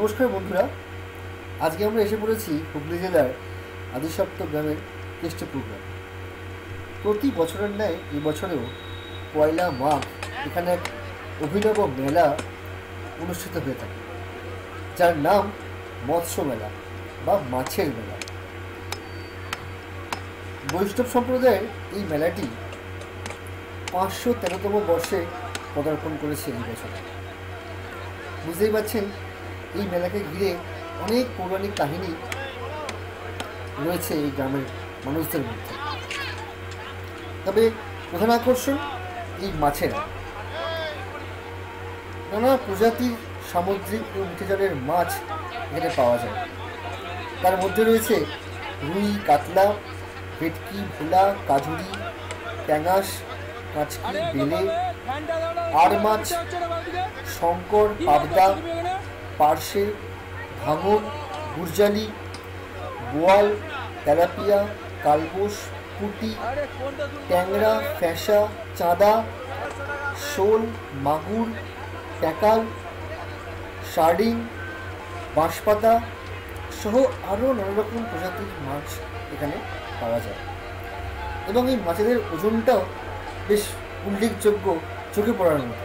নমস্কার বন্ধুরা, আজকে আমরা এসে পড়েছি হুগলি জেলার আদিসপ্ত গ্রামের কেষ্টপুর গ্রাম। প্রতি বছরের ন্যায় এই বছরেও পয়লা মাঘ এখানে এক অভিনব মেলা অনুষ্ঠিত হয়ে থাকে, যার নাম মৎস্য মেলা বা মাছের মেলা। বৈষ্ণব সম্প্রদায়ের এই মেলাটি 513তম বর্ষে পদার্পণ করেছে এই বছর। বুঝতেই পারছেন, এই মেলাকে ঘিরে অনেক পৌরাণিক কাহিনী রয়েছে এই গ্রামের মানুষদের মধ্যে। তবে প্রধান আকর্ষণ এই মাছেরা। নানা প্রজাতির সামুদ্রিক ও মিঠে জলের মাছ এখানে পাওয়া যায়। তার মধ্যে রয়েছে রুই, কাতলা, ভেটকি, ভোলা, কাজুরি, ট্যাঙাশ, কাঁচকি, বেলে, আর মাছ, শঙ্কর, পাবদা, পার্শে, ভাঙন, গুরজালি, বোয়াল, তেলাপিয়া, কালবোস, পুঁটি, ট্যাংরা, ফ্যাঁসা, চাঁদা, শোল, মাগুর, প্যাকাল, সার্ডিন, বাঁশপাতা সহ আরও নানা রকম প্রজাতির মাছ এখানে পাওয়া যায়। এবং এই মাছেদের ওজনটাও বেশ উল্লেখযোগ্য, চোখে পড়ার মতো।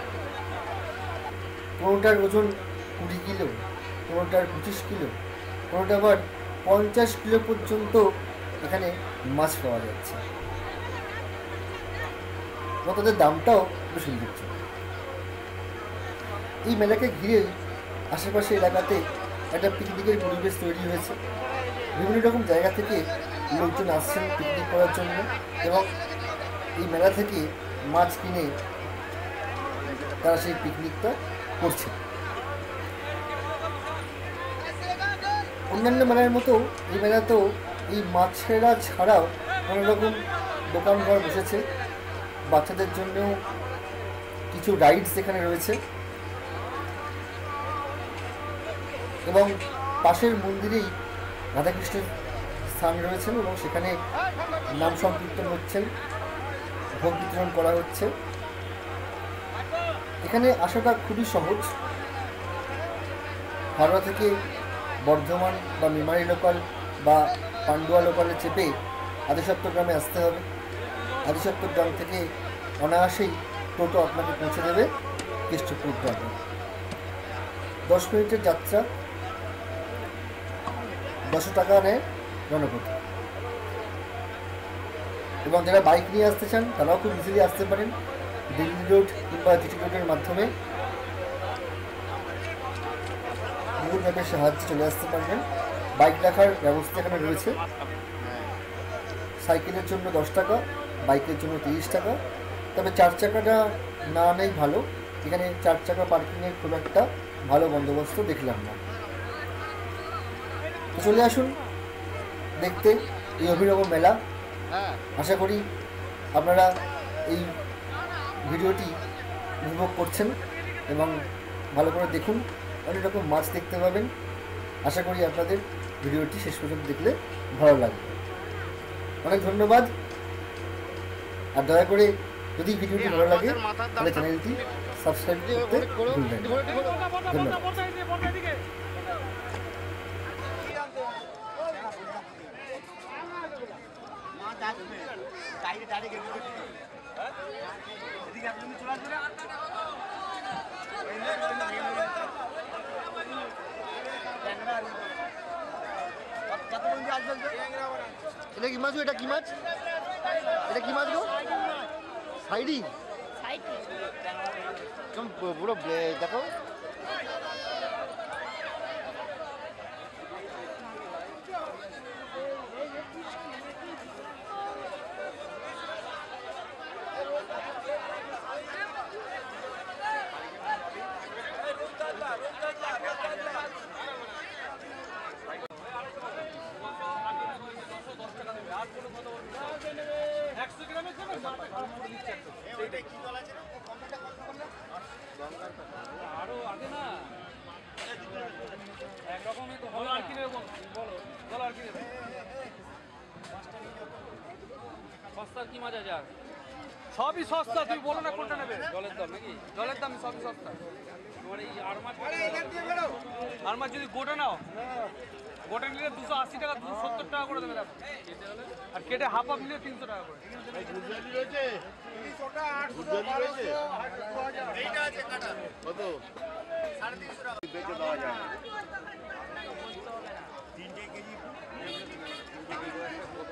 কোনোটার ওজন 20 কিলো, কোনোটার 25 কিলো, কোনোটা আবার 50 কিলো পর্যন্ত এখানে মাছ পাওয়া যাচ্ছে। এবং তাদের দামটাও বেশ উল্লেখযোগ্য। এই মেলাকে ঘিরে আশেপাশে এলাকাতে একটা পিকনিকের পরিবেশ তৈরি হয়েছে। বিভিন্ন রকম জায়গা থেকে লোকজন আসছেন পিকনিক করার জন্য এবং এই মেলা থেকে মাছ কিনে তারা সেই পিকনিকটা করছে। অন্যান্য মেলার মতো এই মেলাতেও এই মাছেরা ছাড়াও নানা রকম দোকানঘর বসেছে। বাচ্চাদের জন্যও কিছু রাইডস এখানে রয়েছে এবং পাশের মন্দিরেই রাধাকৃষ্ণের স্থান রয়েছেন এবং সেখানে নাম সংকীর্তন হচ্ছেন, ভোগ বিতরণ করা হচ্ছে। এখানে আসাটা খুবই সহজ। হাওড়া থেকে বর্ধমান বা মেমারি লোকাল বা পান্ডুয়া লোকালে চেপে আদিসপ্ত গ্রামে আসতে হবে। আদিসপ্ত গ্রাম থেকে অনায়াসেই টোটো আপনাকে পৌঁছে দেবে কেষ্টপুর গ্রামে। 10 মিনিটের যাত্রা, 10 টাকা নেয় জনপ্রতি। এবং যারা বাইক নিয়ে আসতে চান তারাও খুব ইজিলি আসতে পারেন। দিল্লি রোড কিংবা জিটি রোডের মাধ্যমে গুগল ম্যাপের সাহায্যে চলে আসতে পারবেন। বাইক রাখার ব্যবস্থা এখানে রয়েছে। সাইকেলের জন্য 10 টাকা, বাইকের জন্য 30 টাকা। তবে 4 চাকাটা না আনাই ভালো। এখানে 4 চাকা পার্কিংয়ের খুব একটা ভালো বন্দোবস্ত দেখলাম না। চলে আসুন দেখতে এই অভিনব মেলা। আশা করি আপনারা এই ভিডিওটি উপভোগ করছেন এবং ভালো করে দেখুন। অনেক রকম মাছ দেখতে পাবেন। আশা করি আপনাদের ভিডিওটি শেষ পর্যন্ত দেখলে ভালো লাগবে। অনেক ধন্যবাদ। আর দয়া করে যদি ভিডিওটি ভালো লাগে তাহলে চ্যানেলটি সাবস্ক্রাইব করতে ভুলবেন না। ধন্যবাদ। এটা কি মাছ গো? এটা কি মাছ? এটা কি মাছ গো? সাইডি পুরো দেখো। আরো আগে না একরকমই তো হলো। আর কি নেবো বলো, বলো আর কি নেবো? সস্তার কি মাছ আছে? আর সবই সস্তা, তুই বলো না কোনটা নেবে। জলের দাম নাকি? জলের দাম সবই সস্তা। তোমার এই আর মাছ যদি গোটা নাও, গোটা নিলে 280 টাকা, 270 টাকা করে দেবে দেখো। আর কেটে হাফ হাফ নিলে 300 টাকা করে। কত? 350 টাকা বেচে দেওয়া যায়। 3 কেজি